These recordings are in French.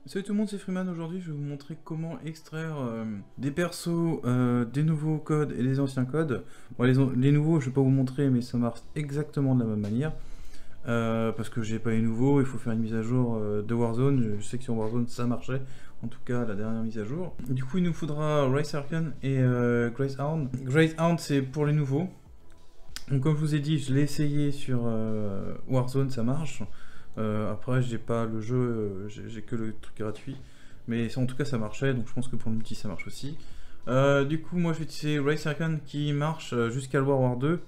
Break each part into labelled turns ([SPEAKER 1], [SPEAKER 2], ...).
[SPEAKER 1] Salut tout le monde, c'est Freeman. Aujourd'hui, je vais vous montrer comment extraire des persos, des nouveaux codes et des anciens codes. Bon, les nouveaux, je vais pas vous montrer, mais ça marche exactement de la même manière. Parce que j'ai pas les nouveaux, il faut faire une mise à jour de Warzone. Je sais que sur Warzone, ça marchait. En tout cas, la dernière mise à jour. Du coup, il nous faudra Rice Arcan et Gracehound. Gracehound, c'est pour les nouveaux. Donc, comme je vous ai dit, je l'ai essayé sur Warzone, ça marche. Après, j'ai pas le jeu, j'ai que le truc gratuit. Mais en tout cas, ça marchait, donc je pense que pour le multi, ça marche aussi. Du coup, moi, je vais utiliser Race Arcan qui marche jusqu'à World War 2.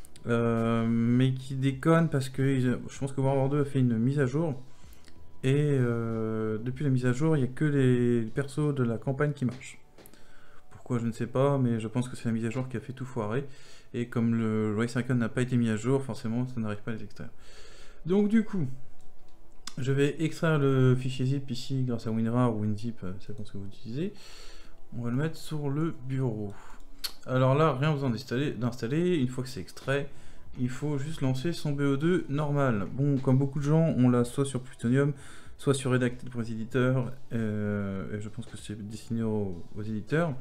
[SPEAKER 1] Mais qui déconne parce que je pense que World War 2 a fait une mise à jour. Et depuis la mise à jour, il n'y a que les persos de la campagne qui marchent. Pourquoi, je ne sais pas, mais je pense que c'est la mise à jour qui a fait tout foirer. Et comme le Race Arcan n'a pas été mis à jour, forcément, ça n'arrive pas à les extraire. Donc, du coup, je vais extraire le fichier zip ici grâce à WinRAR ou WinZip, ça dépend ce que vous utilisez. On va le mettre sur le bureau. Alors là, rien besoin d'installer. Une fois que c'est extrait, il faut juste lancer son BO2 normal. Bon, comme beaucoup de gens, on l'a soit sur Plutonium, soit sur Redacted pour les éditeurs. Et je pense que c'est destiné aux éditeurs.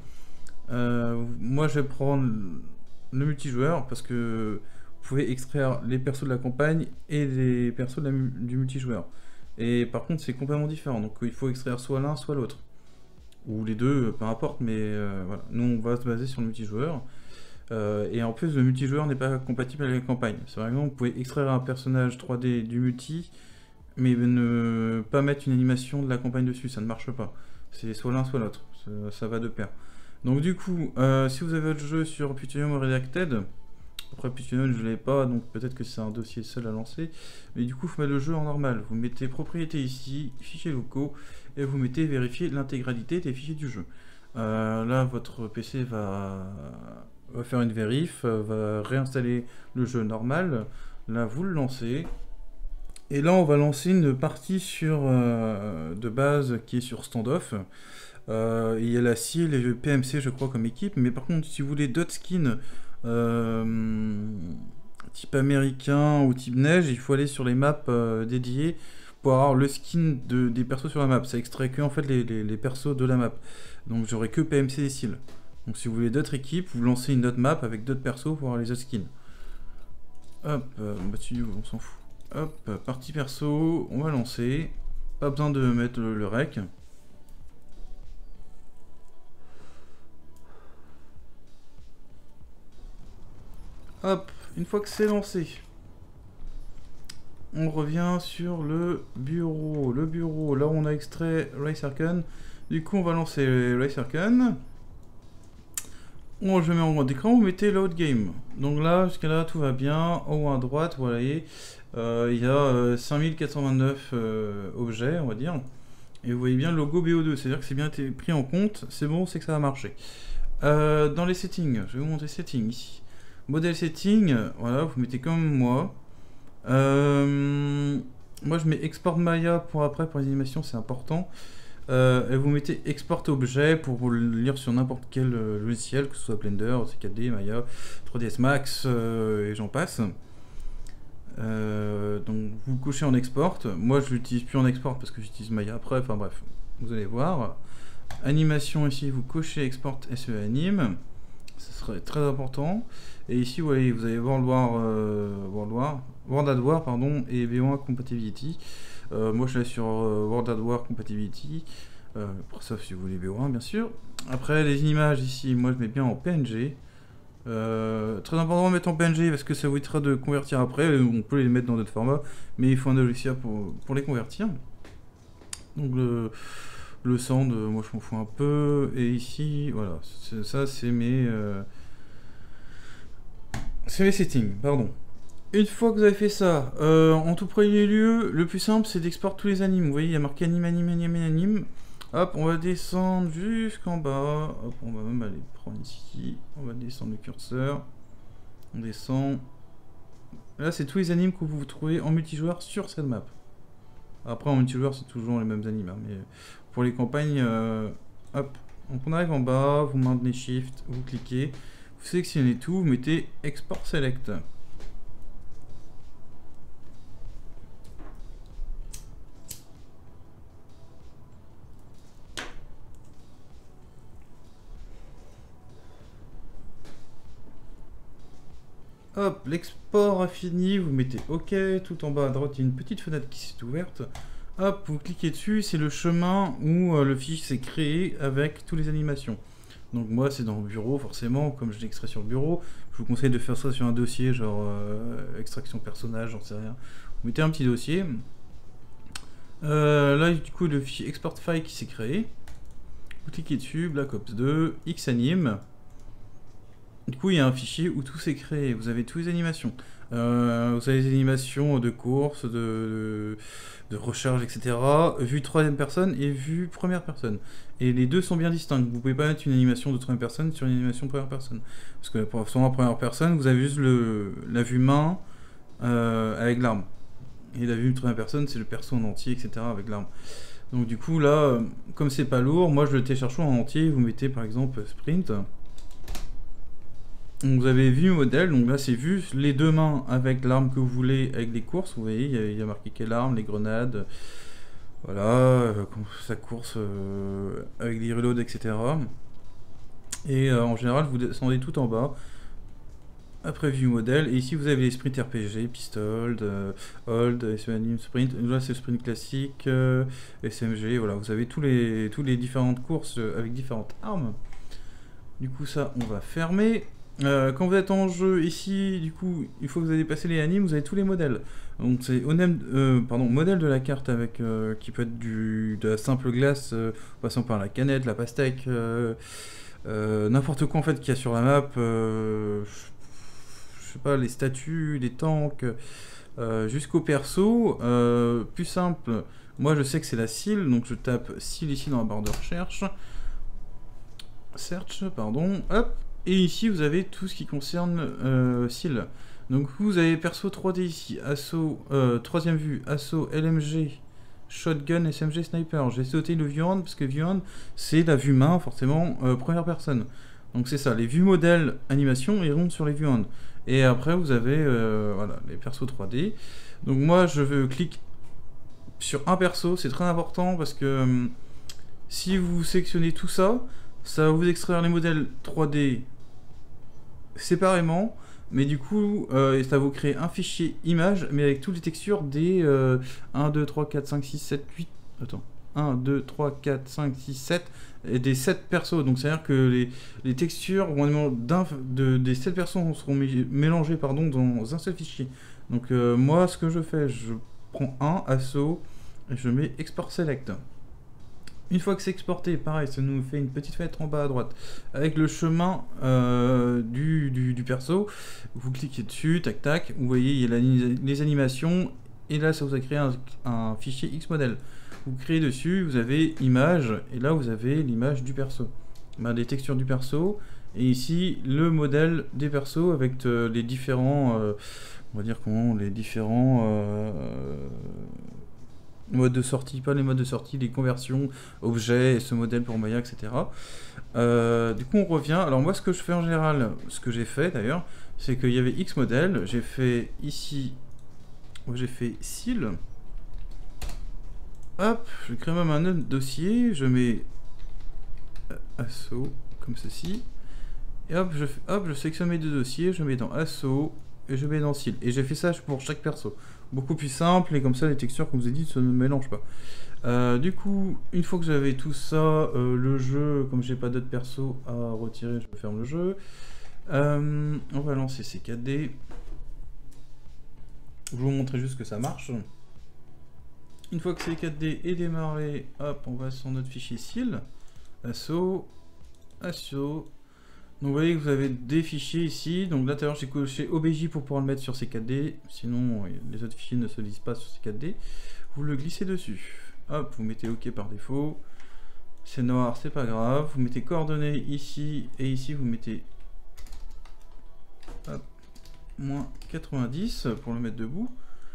[SPEAKER 1] Moi, je vais prendre le multijoueur parce que vous pouvez extraire les persos de la campagne et les persos du multijoueur. Et par contre, c'est complètement différent. Donc, il faut extraire soit l'un, soit l'autre. Ou les deux, peu importe, mais voilà. Nous, on va se baser sur le multijoueur. Et en plus, le multijoueur n'est pas compatible avec la campagne. C'est par exemple, vous pouvez extraire un personnage 3D du multi, mais ne pas mettre une animation de la campagne dessus, ça ne marche pas. C'est soit l'un, soit l'autre. Ça va de pair. Donc du coup, si vous avez votre jeu sur Plutonium ou Redacted, après Plutonium je ne l'ai pas, donc peut-être que c'est un dossier seul à lancer, mais du coup, il faut mettre le jeu en normal. Vous mettez propriété ici, fichiers locaux, et vous mettez vérifier l'intégralité des fichiers du jeu. Là, votre PC va faire une vérif, va réinstaller le jeu normal. Là, vous le lancez. Et là, on va lancer une partie de base qui est sur standoff. Il y a la CIL et le PMC, je crois, comme équipe. Mais par contre, si vous voulez d'autres skins type américain ou type neige, il faut aller sur les maps dédiées pour avoir le skin des persos sur la map. Ça extrait que en fait les persos de la map. Donc j'aurai que PMC et CIL. Donc si vous voulez d'autres équipes, vous lancez une autre map avec d'autres persos pour avoir les autres skins. Hop, on s'en fout. Hop, partie perso, on va lancer. Pas besoin de mettre le rec. Hop, une fois que c'est lancé, on revient sur le bureau. Le bureau, là on a extrait Race Arcan. Du coup, on va lancer Race Arcan. Je mets en grand écran, vous mettez load game. Donc là, jusqu'à là, tout va bien. En haut à droite, vous voyez, il y a 5429 objets, on va dire. Et vous voyez bien le logo BO2, c'est-à-dire que c'est bien été pris en compte. C'est bon, c'est que ça va marcher. Dans les settings, je vais vous montrer settings ici. Modèle setting, voilà, vous mettez comme moi. Moi, je mets export Maya pour après, pour les animations, c'est important. Et vous mettez export objet pour vous le lire sur n'importe quel logiciel, que ce soit Blender, C4D, Maya, 3ds Max, et j'en passe. Donc vous cochez en export. Moi je l'utilise plus en export parce que j'utilise Maya après, enfin bref, vous allez voir. Animation ici, vous cochez export SE anime, ce serait très important. Et ici vous voyez, vous avez World at War pardon, et V1 Compatibility. Moi je l'ai sur World at War Compatibility, sauf si vous voulez V1 bien sûr. Après les images ici, moi je mets bien en PNG. Très important de mettre en PNG parce que ça vous évitera de convertir après. On peut les mettre dans d'autres formats, mais il faut un logiciel pour les convertir. Donc le sand, moi je m'en fous un peu. Et ici, voilà, ça c'est mes settings, pardon. Une fois que vous avez fait ça, en tout premier lieu, le plus simple c'est d'exporter tous les animes. Vous voyez, il y a marqué anime, anime, anime, anime. Hop, on va descendre jusqu'en bas. Hop, on va même aller prendre ici. On va descendre le curseur. On descend. Là, c'est tous les animes que vous trouvez en multijoueur sur cette map. Après, en multijoueur, c'est toujours les mêmes animes. Hein, mais pour les campagnes, hop. Donc, on arrive en bas. Vous maintenez Shift. Vous cliquez. Vous sélectionnez tout. Vous mettez Export Select. Hop, l'export a fini, vous mettez OK, tout en bas à droite, il y a une petite fenêtre qui s'est ouverte. Hop, vous cliquez dessus, c'est le chemin où le fichier s'est créé avec toutes les animations. Donc moi c'est dans le bureau, forcément, comme je l'ai extrait sur le bureau. Je vous conseille de faire ça sur un dossier, genre extraction personnage, j'en sais rien. Vous mettez un petit dossier. Là du coup le fichier export file qui s'est créé. Vous cliquez dessus, Black Ops 2, Xanime. Du coup, il y a un fichier où tout s'est créé. Vous avez toutes les animations. Vous avez les animations de course, de recharge, etc. Vue troisième personne et vue première personne. Et les deux sont bien distincts. Vous pouvez pas mettre une animation de troisième personne sur une animation de première personne. Parce que pour la première personne, vous avez juste la vue main avec l'arme. Et la vue de troisième personne, c'est le perso en entier, etc. avec l'arme. Donc du coup, là, comme c'est pas lourd, moi je le télécharge en entier. Vous mettez par exemple sprint. Donc vous avez vue modèle, donc là c'est vu les deux mains avec l'arme que vous voulez, avec les courses, vous voyez, il y a marqué quelle arme, les grenades, voilà, sa course avec les reloads, etc. Et en général vous descendez tout en bas, après vue modèle, et ici vous avez les sprints RPG, pistol, hold, SMG, sprint, là c'est sprint classique, SMG, voilà, vous avez tous les différentes courses avec différentes armes. Du coup ça on va fermer. Quand vous êtes en jeu ici, du coup, une fois que vous avez passé les animes, vous avez tous les modèles. Donc c'est modèle de la carte avec qui peut être de la simple glace, passant par la canette, la pastèque, n'importe quoi en fait qu'il y a sur la map. Je sais pas, les statues, les tanks, jusqu'au perso. Plus simple, moi je sais que c'est la SEAL, donc je tape SEAL ici dans la barre de recherche. Search, pardon, hop. Et ici, vous avez tout ce qui concerne SEAL. Donc vous avez perso 3D ici, assaut, troisième vue, assaut, LMG, shotgun, SMG, sniper. J'ai sauté le view hand parce que view hand, c'est la vue main, forcément, première personne. Donc c'est ça, les vues modèles animation iront sur les view hand. Et après, vous avez voilà, les persos 3D. Donc moi, je clique sur un perso, c'est très important parce que si vous sélectionnez tout ça, ça va vous extraire les modèles 3D séparément, mais du coup, ça va vous créer un fichier image, mais avec toutes les textures des 1, 2, 3, 4, 5, 6, 7, 8... Attends. 1, 2, 3, 4, 5, 6, 7, et des 7 persos. Donc c'est-à-dire que les textures des 7 persos seront mélangées pardon, dans un seul fichier. Donc moi, ce que je fais, je prends un assaut, et je mets export select. Une fois que c'est exporté, pareil, ça nous fait une petite fenêtre en bas à droite avec le chemin du perso. Vous cliquez dessus, tac tac, vous voyez, il y a les animations, et là ça vous a créé un fichier Xmodel. Vous créez dessus, vous avez image, et là vous avez l'image du perso. Des textures du perso, et ici le modèle des persos avec les différents, on va dire comment, les différents modes de sortie, pas les modes de sortie, les conversions, objets, ce modèle pour Maya, etc. Du coup on revient, alors moi ce que je fais en général, ce que j'ai fait d'ailleurs, c'est qu'il y avait X modèle, j'ai fait ici, j'ai fait SEAL, hop, je crée même un autre dossier, je mets assaut, comme ceci, et hop, je sélectionne mes deux dossiers, je mets dans assaut, et je mets dans SEAL, et j'ai fait ça pour chaque perso. Beaucoup plus simple, et comme ça les textures, comme je vous ai dit, ça ne mélangent pas. Du coup, une fois que j'avais tout ça, le jeu, comme j'ai pas d'autres persos à retirer, je ferme le jeu. On va lancer ces 4D. Je vais vous montrer juste que ça marche. Une fois que ces 4D est démarré, hop, on va sur notre fichier SEAL. Assaut. Donc vous voyez que vous avez des fichiers ici, donc là tout à l'heure j'ai coché OBJ pour pouvoir le mettre sur ces 4D, sinon les autres fichiers ne se lisent pas sur ces 4D. Vous le glissez dessus, hop, vous mettez OK par défaut, c'est noir, c'est pas grave, vous mettez coordonnées ici, et ici vous mettez hop, moins 90 pour le mettre debout.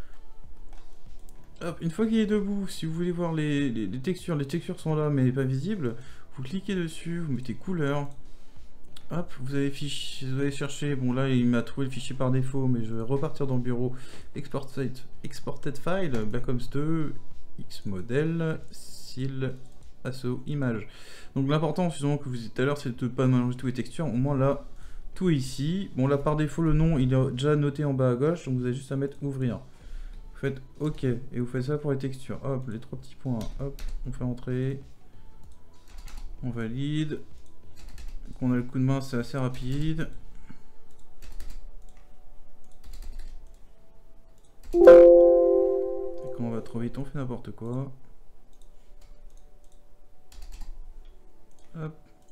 [SPEAKER 1] Hop, une fois qu'il est debout, si vous voulez voir les textures sont là mais pas visibles, vous cliquez dessus, vous mettez couleur. Hop, vous allez chercher, bon là il m'a trouvé le fichier par défaut, mais je vais repartir dans le bureau, exported file, Black Ops 2, Xmodel, SEAL, assaut, image. Donc l'important, justement, que vous disiez tout à l'heure, c'est de ne pas mélanger toutes les textures, au moins là, tout ici. Bon là par défaut le nom il est déjà noté en bas à gauche, donc vous avez juste à mettre ouvrir. Vous faites OK et vous faites ça pour les textures. Hop, les 3 petits points, hop, on fait entrer. On valide. Qu'on a le coup de main, c'est assez rapide. Et quand on va trop vite, on fait n'importe quoi. Hop.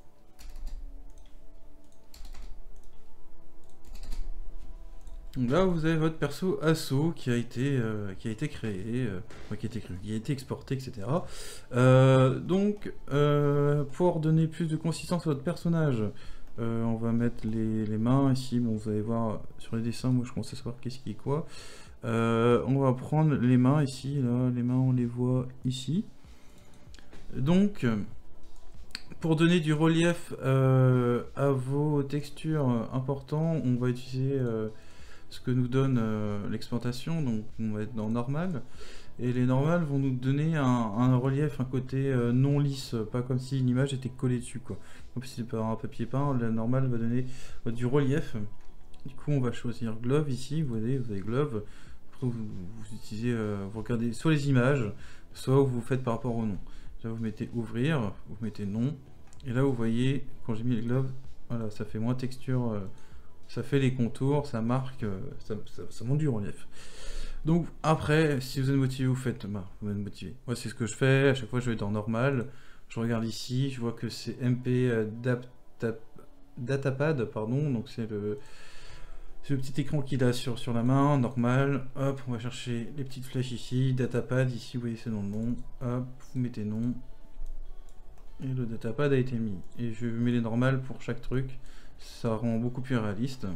[SPEAKER 1] Donc là, vous avez votre perso Asso qui a été créé, qui a été exporté, etc. Donc, pour donner plus de consistance à votre personnage, on va mettre les mains ici. Bon, vous allez voir sur les dessins, moi je commence à savoir qu'est-ce qui est quoi. On va prendre les mains ici, là, les mains on les voit ici. Donc, pour donner du relief à vos textures importants, on va utiliser ce que nous donne l'exploitation, donc on va être dans normal, et les normales vont nous donner un relief, un côté non lisse, pas comme si une image était collée dessus, quoi. Comme si c'était par un papier peint, la normale va donner du relief. Du coup on va choisir glove ici, vous avez glove. Après, vous utilisez, vous regardez soit les images, soit vous faites par rapport au nom. Là vous mettez ouvrir, vous mettez non, et là vous voyez, quand j'ai mis les gloves, voilà, ça fait moins texture, ça fait les contours, ça marque, ça monte du relief. Donc après, si vous êtes motivé, vous faites, vous êtes motivé. Moi c'est ce que je fais, à chaque fois je vais dans normal, je regarde ici, je vois que c'est MP Datapad, pardon, donc c'est le petit écran qu'il a sur la main, normal. Hop, on va chercher les petites flèches ici, Datapad, ici vous voyez c'est dans le nom, hop, vous mettez nom, et le Datapad a été mis. Et je mets les normales pour chaque truc, ça rend beaucoup plus réaliste.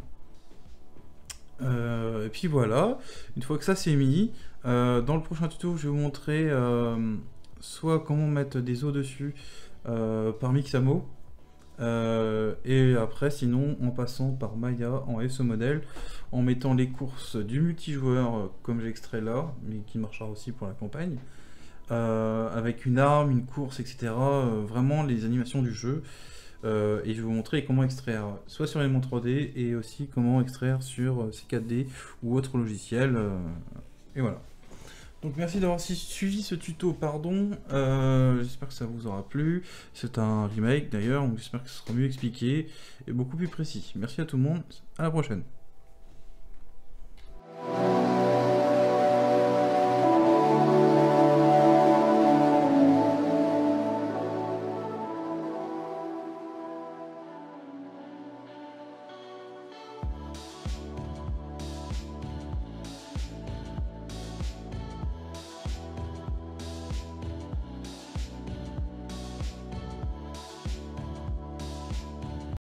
[SPEAKER 1] Et puis voilà, une fois que ça c'est mis, dans le prochain tuto je vais vous montrer soit comment mettre des os dessus par Mixamo, et après sinon en passant par Maya en SO modèle, en mettant les courses du multijoueur comme j'ai extrait là, mais qui marchera aussi pour la campagne, avec une arme, une course, etc. Vraiment les animations du jeu. Et je vais vous montrer comment extraire soit sur Element 3D et aussi comment extraire sur C4D ou autre logiciel. Et voilà. Donc merci d'avoir suivi ce tuto, pardon. J'espère que ça vous aura plu. C'est un remake d'ailleurs, donc j'espère que ce sera mieux expliqué et beaucoup plus précis. Merci à tout le monde, à la prochaine.